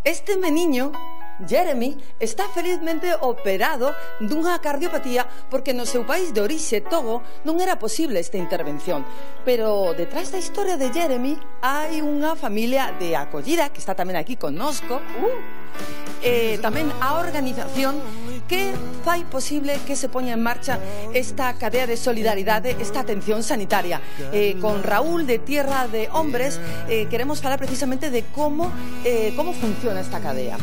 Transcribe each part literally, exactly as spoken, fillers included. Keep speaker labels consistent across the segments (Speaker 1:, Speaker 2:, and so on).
Speaker 1: Este meniño, Jeremy, está felizmente operado dunha cardiopatía porque no seu país de orixe, Togo, non era posible esta intervención. Pero detrás da historia de Jeremy hai unha familia de acollida que está tamén aquí connosco, uh, e tamén a organización que fai posible que se poña en marcha esta cadea de solidaridade, esta atención sanitaria. Eh, con Raúl de Tierra de Hombres eh, queremos falar precisamente de cómo, eh, cómo funciona esta cadea.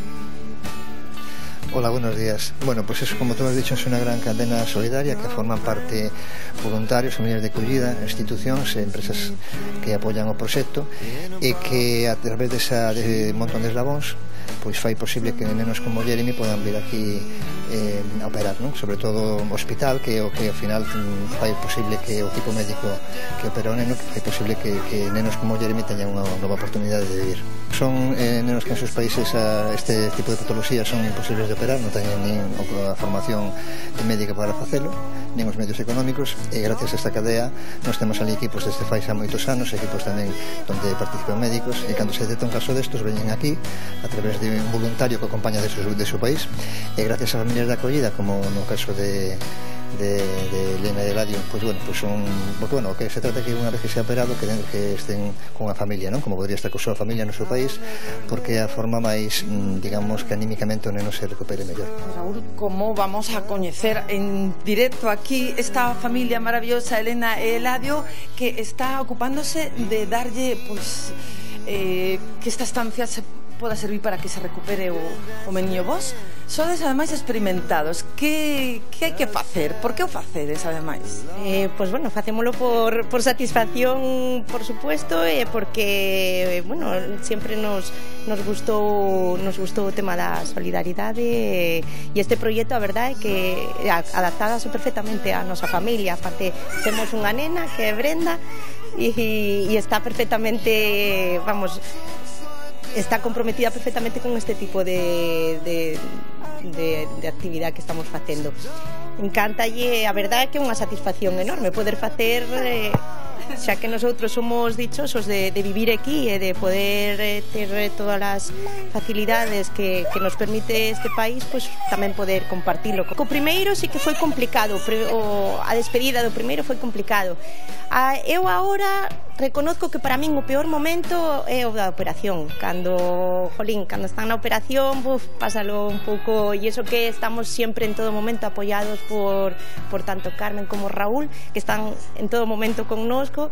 Speaker 2: Hola, buenos días. Bueno, pues eso, como tú has dicho, es una gran cadena solidaria que forman parte voluntarios, familias de acollida, institucións e empresas que apoyan o proxecto e que a través desa de montón de eslabóns pois fai posible que nenos como Jeremy podan vir aquí eh, a operar, non? Sobre todo o hospital, que é o que ao final fai posible que o equipo médico que opera o neno, que fai posible que, que nenos como Jeremy teñan unha nova oportunidade de vivir. Son eh, nenos que en seus países a este tipo de patologías son imposibles de operar, non teñen nin a formación médica para facelo, nin os medios económicos, e gracias a esta cadea nos temos ali equipos desde fai xa moitos anos, equipos tamén onde participan médicos, e cando se detecta un caso destos veñen aquí a través de un voluntario que acompaña de su, de su país, e gracias a familias de acollida, como no caso de de, de Elena e Eladio, pues bueno, pues son, porque bueno, que se trata que unha vez que se ha operado que, que estén con a familia, non? Como podría estar con a súa familia no seu país, porque a forma máis, digamos, que anímicamente o neno se recupere mellor.
Speaker 1: Raúl, como vamos a coñecer en directo aquí esta familia maravillosa, Elena e Eladio, que está ocupándose de darlle, pues, eh, que esta estancia se poda servir para que se recupere o, o meniño. Vos sodes ademais experimentados. Que, que hai que facer? Por que o facedes ademais?
Speaker 3: Eh, pues bueno, facémolo por, por satisfacción, por supuesto, e eh, porque, bueno, sempre nos, nos gustou nos gustou o tema da solidaridade, e este proxecto, a verdade, é que adaptadase perfectamente a nosa familia. Aparte, temos unha nena que é Brenda e, e está perfectamente, vamos, está comprometida perfectamente con este tipo de, de, de, de actividade que estamos facendo. Encántalle, a verdade é que é unha satisfacción enorme poder facer, eh, xa que nosotros somos dichosos de, de vivir aquí e de poder eh, ter todas as facilidades que, que nos permite este país, pues tamén poder compartilo. Co primeiro sí que foi complicado, o, a despedida do primeiro foi complicado. A, eu agora reconozco que para min o peor momento é o da operación, cando, jolín, cando están na operación, buf, pásalo un pouco, e iso que estamos sempre en todo momento apoyados por, por tanto Carmen como Raúl, que están en todo momento connosco,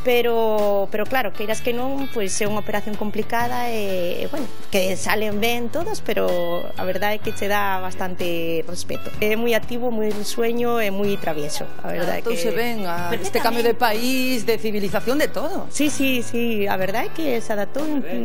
Speaker 3: pero, pero claro, queiras que non, pois é unha operación complicada e, e bueno, que salen ben todas, pero a verdade é que che dá bastante respeto. É moi activo, moi risueño e moi travieso, a verdade.
Speaker 1: Entón se ven a este cambio de país, de civilización, de todo.
Speaker 3: Sí, sí, sí, a verdade é que se adaptou.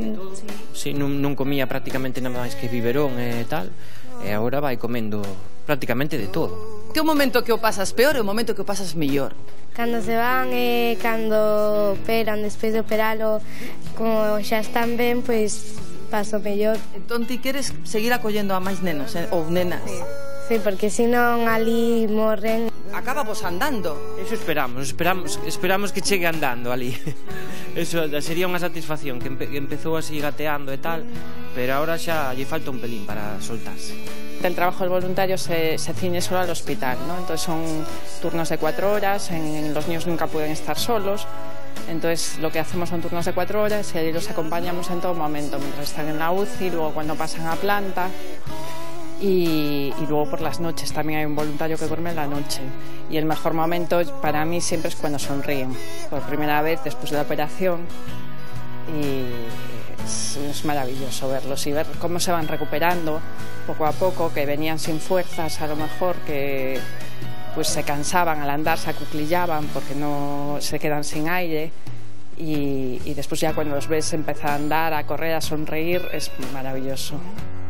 Speaker 4: Sí, non, non comía prácticamente nada máis que biberón e tal, e agora vai comendo prácticamente de todo.
Speaker 1: Que o momento que o pasas peor e o momento que o pasas mellor?
Speaker 5: Cando se van e cando operan, despois de operalo, como xa están ben, pois paso mellor.
Speaker 1: Entón ti queres seguir acollendo a máis nenos eh, ou nenas?
Speaker 5: Sí, sí, porque senón ali morren.
Speaker 1: Acaba vos andando.
Speaker 4: Eso esperamos, esperamos, esperamos que chegue andando ali. Eso sería unha satisfacción, que, empe, que empezou así gateando e tal, pero ahora xa lle falta un pelín para soltarse.
Speaker 6: El trabajo del voluntario se, se ciñe solo al hospital, ¿no? Entonces son turnos de cuatro horas, en, los niños nunca pueden estar solos, entonces lo que hacemos son turnos de cuatro horas y los acompañamos en todo momento, mientras están en la U C I, luego cuando pasan a planta, y, y luego por las noches también hay un voluntario que duerme en la noche, y el mejor momento para mí siempre es cuando sonríen, por primera vez después de la operación, y es, es maravilloso verlos y ver cómo se van recuperando poco a poco, que venían sin fuerzas a lo mejor, que pues se cansaban al andar, se acuclillaban porque no se quedan sin aire, y, y después ya cuando los ves empezar a andar, a correr, a sonreír, es maravilloso.